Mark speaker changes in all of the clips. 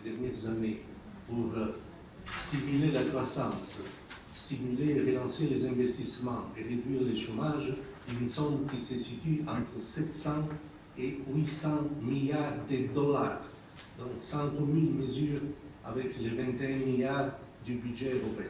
Speaker 1: les dernières années pour stimuler la croissance, stimuler et relancer les investissements et réduire le chômage, une somme qui se situe entre 700 et 800 milliards de dollars. Donc, sans commune mesure avec les 21 milliards du budget européen.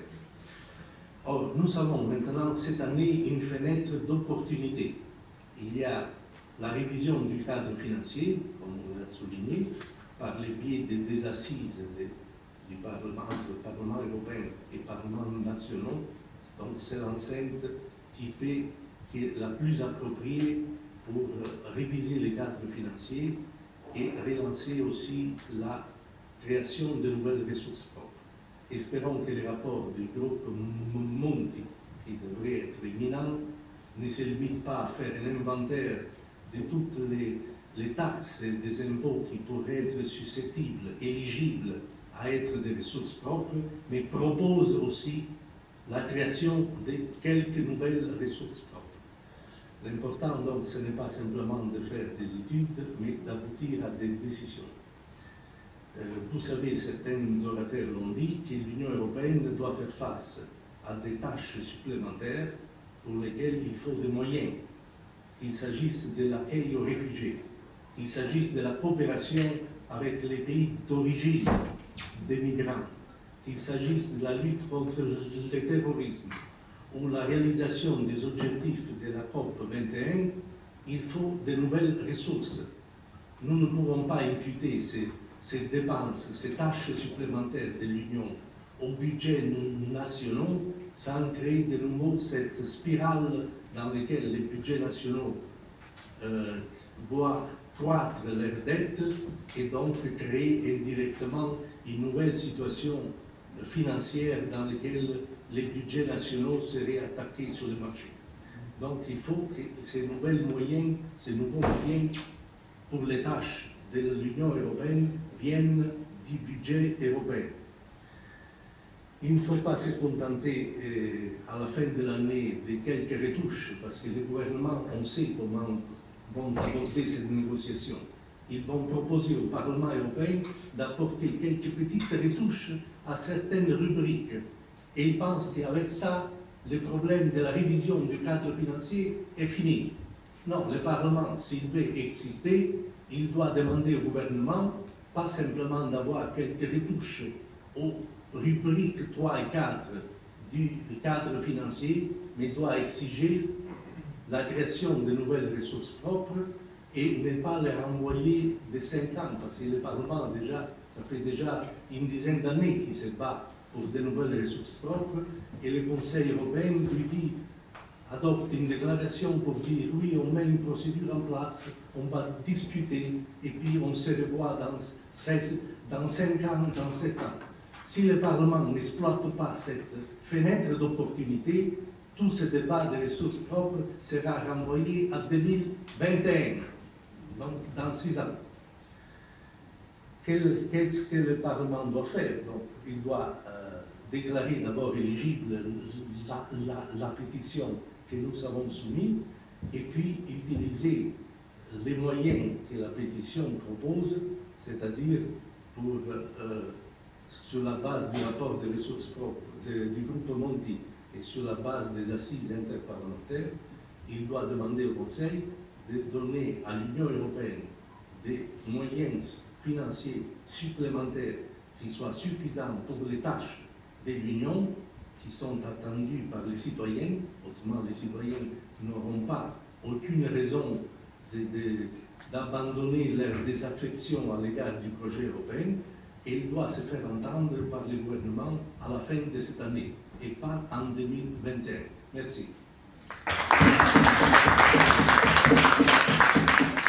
Speaker 1: Or, nous avons maintenant, cette année, une fenêtre d'opportunité. Il y a la révision du cadre financier, comme on l'a souligné, par le biais des assises du Parlement, entre le Parlement européen et le Parlement nationaux. Donc, c'est l'enceinte qui est la plus appropriée pour réviser les cadres financiers et relancer aussi la création de nouvelles ressources propres. Espérons que le rapport du groupe Monti, qui devrait être imminent, ne se limite pas à faire un inventaire de toutes les taxes et des impôts qui pourraient être susceptibles, éligibles à être des ressources propres, mais propose aussi la création de quelques nouvelles ressources propres. L'important, donc, ce n'est pas simplement de faire des études, mais d'aboutir à des décisions. Vous savez, certains orateurs l'ont dit, que l'Union européenne doit faire face à des tâches supplémentaires pour lesquelles il faut des moyens, qu'il s'agisse de l'accueil aux réfugiés, qu'il s'agisse de la coopération avec les pays d'origine des migrants, qu'il s'agisse de la lutte contre le terrorisme ou la réalisation des objectifs de la COP 21, il faut de nouvelles ressources. Nous ne pouvons pas imputer ces dépenses, ces tâches supplémentaires de l'Union au budget national sans créer de nouveau cette spirale dans laquelle les budgets nationaux voient croître leurs dettes et donc créer indirectement une nouvelle situation financière dans laquelle les budgets nationaux seraient attaqués sur le marché. Donc il faut que ces nouveaux moyens pour les tâches de l'Union européenne viennent du budget européen. Il ne faut pas se contenter à la fin de l'année de quelques retouches, parce que les gouvernements, on sait comment vont aborder cette négociation. Ils vont proposer au Parlement européen d'apporter quelques petites retouches à certaines rubriques. Et ils pensent qu'avec ça, le problème de la révision du cadre financier est fini. Non, le Parlement, s'il veut exister, il doit demander au gouvernement, pas simplement d'avoir quelques retouches aux rubriques 3 et 4 du cadre financier, mais doit exiger la création de nouvelles ressources propres et ne pas les renvoyer de 5 ans, parce que le Parlement, ça fait déjà une dizaine d'années qu'il se bat pour de nouvelles ressources propres, et le Conseil européen lui dit, adopte une déclaration pour dire oui, on met une procédure en place, on va discuter, et puis on se revoit dans 5 ans, dans 7 ans. Si le Parlement n'exploite pas cette fenêtre d'opportunité, tout ce débat des ressources propres sera renvoyé à 2021, donc dans 6 ans. Qu'est-ce que le Parlement doit faire? Donc, il doit déclarer d'abord éligible la pétition que nous avons soumise et puis utiliser les moyens que la pétition propose, c'est-à-dire sur la base du rapport des ressources propres du groupe Monti et sur la base des assises interparlementaires, il doit demander au Conseil de donner à l'Union européenne des moyens financiers supplémentaires qui soient suffisants pour les tâches de l'Union qui sont attendues par les citoyens. Autrement, les citoyens n'auront pas aucune raison d'abandonner leur désaffection à l'égard du projet européen, et il doit se faire entendre par le gouvernement à la fin de cette année et pas en 2021. Merci.